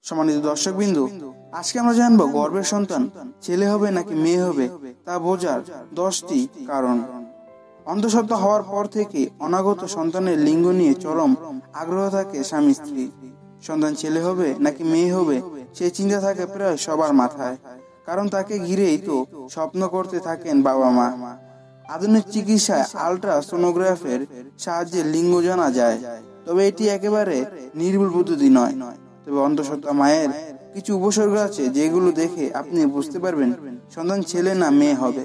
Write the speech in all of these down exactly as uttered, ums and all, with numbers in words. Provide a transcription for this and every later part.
সম্মানিত দর্শকবৃন্দ, আজকে আমরা জানবো গর্ভের সন্তান ছেলে হবে নাকি মেয়ে হবে তা বোঝার দশটি কারণ। অন্তঃসত্ত্বা হওয়ার পর থেকে অনাগত সন্তানের লিঙ্গ নিয়ে চরম আগ্রহ থাকে স্বামী স্ত্রী। সন্তান ছেলে হবে নাকি মেয়ে হবে সেই চিন্তা থাকে প্রায় সবার মাথায়, কারণ তাকে ঘিরেই তো স্বপ্ন করতে থাকেন বাবা মা। আধুনিক চিকিৎসায় আল্ট্রাসোনোগ্রাফের সাহায্যে লিঙ্গ জানা যায়, তবে এটি একেবারে নির্ভুল পদ্ধতি নয়। তবে অন্তঃসত্ত্বা মায়ের কিছু উপসর্গ আছে যেগুলো দেখে আপনি বুঝতে পারবেন সন্তান ছেলে না মেয়ে হবে।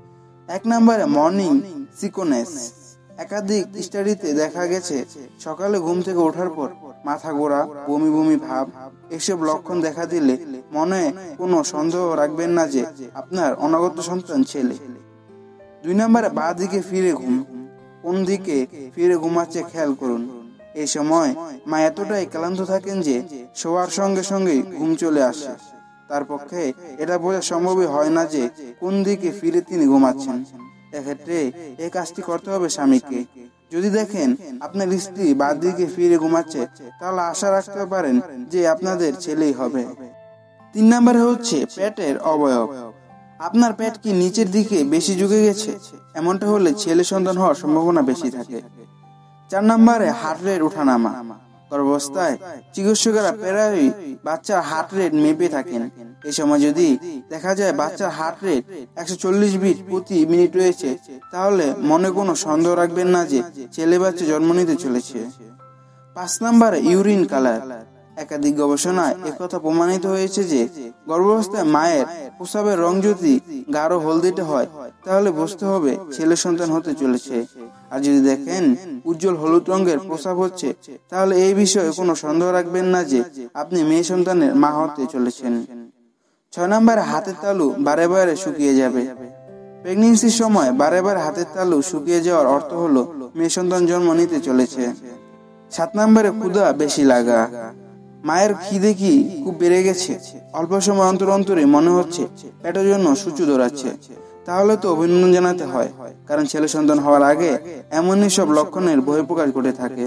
এক নম্বরে মর্নিং সিকনেস। একাধিক স্টাডিতে দেখা গেছে সকালে ঘুম থেকে ওঠার পর মাথা ঘোরা, বমি বমি ভাব এসব লক্ষণ দেখা দিলে মনে কোনো সন্দেহ রাখবেন না যে আপনার অনাগত সন্তান ছেলে। দুই নম্বরে বাঁ দিকে ফিরে ঘুম। কোন দিকে ফিরে ঘুমাচ্ছে খেয়াল করুন। এই সময় মা এতটাই ক্লান্ত থাকেন যে শোয়ার সঙ্গে সঙ্গে ঘুম চলে আসে। তার পক্ষে এটা বোঝা সম্ভবই হয় না যে কোন দিকে ফিরে তিনি ঘুমাচ্ছেন। এক্ষেত্রে এই কাজটি করতে হবে স্বামীকে। যদি দেখেন আপনার স্ত্রী বাঁ দিকে ফিরে ঘুমাচ্ছে, তাহলে আশা রাখতে পারেন যে আপনাদের ছেলেই হবে। তিন নম্বরে হচ্ছে পেটের অবয়ব। আপনার পেট কি নিচের দিকে বেশি ঝুঁকে গেছে? এমনটা হলে ছেলে সন্তান হওয়ার সম্ভাবনা বেশি থাকে। চার নম্বরে হার্ট রেট ওঠানামা। গর্ভাবস্থায় চিকিৎসকেরা প্রায়ই বাচ্চার হার্ট রেট মেপে থাকেন। এই সময় যদি দেখা যায় বাচ্চার হার্ট রেট একশো চল্লিশ বিট প্রতি মিনিট রয়েছে, তাহলে মনে কোনো সন্দেহ রাখবেন না যে ছেলে বাচ্চা জন্ম নিতে চলেছে। পাঁচ নম্বরে ইউরিন কালার। একাধিক গবেষণায় একথা প্রমাণিত হয়েছে যে গর্ভাবস্থায় মায়ের প্রস্রাবের রং যদি গাঢ় হলদেটে হয়, তাহলে বুঝতে হবে ছেলে সন্তান হতে চলেছে। আর যদি দেখেন উজ্জ্বল হলুদ রঙের প্রস্রাব হচ্ছে, তাহলে এই বিষয়ে কোনো সন্দেহ রাখবেন না যে আপনি মেয়ে সন্তানের মা হতে চলেছেন। ছয় নম্বরে হাতের তালু বারে বারে শুকিয়ে যাবে। প্রেগন্যান্সির সময় বারে বারে হাতের তালু শুকিয়ে যাওয়ার অর্থ হলো মেয়ে সন্তান জন্ম নিতে চলেছে। সাত নম্বরে ক্ষুধা বেশি লাগা। মায়ের খিদে কি খুব বেড়ে গেছে? অল্প সময় অন্তর অন্তরে মনে হচ্ছে পেটের জন্য সূচু দৌড়াচ্ছে, তাহলে তো অভিনন্দন জানাতে হয়, কারণ ছেলে সন্তান হওয়ার আগে এমনই সব লক্ষণের বহিঃপ্রকাশ ঘটে থাকে।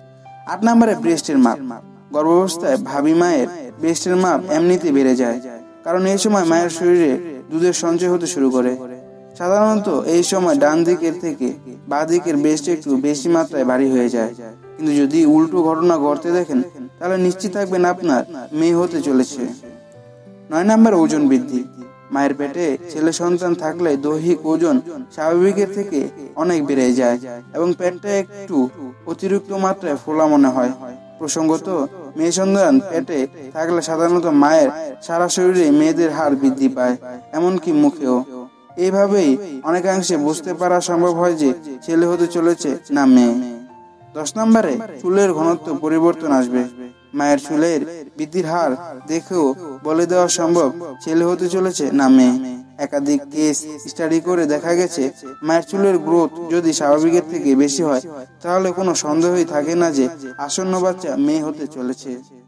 আট নম্বরে ব্রেস্টের মাপ। গর্ভাবস্থায় ভাবি মায়ের ব্রেস্টের মাপ এমনিতে বেড়ে যায়, কারণ এই সময় মায়ের শরীরে দুধের সঞ্চয় হতে শুরু করে। সাধারণত এই সময় ডান দিকের থেকে বাঁ দিকের ব্রেস্ট একটু বেশি মাত্রায় ভারী হয়ে যায়। কিন্তু যদি উল্টো ঘটনা ঘটতে দেখেন, তাহলে নিশ্চিত থাকবেন আপনার মেয়ে হতে চলেছে। নয় নম্বর ওজন বৃদ্ধি। মায়ের পেটে ছেলে সন্তান থাকলে দৈহিক ওজন স্বাভাবিকের থেকে অনেক বেড়ে যায় এবং পেটটা একটু অতিরিক্ত মাত্রায় ফোলা মনে হয়। প্রসঙ্গত, মেয়ে সন্তান পেটে থাকলে সাধারণত মায়ের সারা শরীরে মেয়েদের হার বৃদ্ধি পায়, এমনকি মুখেও। এইভাবেই অনেকাংশে বুঝতে পারা সম্ভব হয় যে ছেলে হতে চলেছে না মেয়ে। দশ নম্বরে চুলের ঘনত্ব পরিবর্তন আসবে। মায়ের চুলের বৃদ্ধির হার দেখেও বলে দেওয়া সম্ভব ছেলে হতে চলেছে না মেয়ে। একাধিক কেস স্টাডি করে দেখা গেছে মায়ের চুলের গ্রোথ যদি স্বাভাবিকের থেকে বেশি হয়, তাহলে কোনো সন্দেহই থাকে না যে আসন্ন বাচ্চা মেয়ে হতে চলেছে।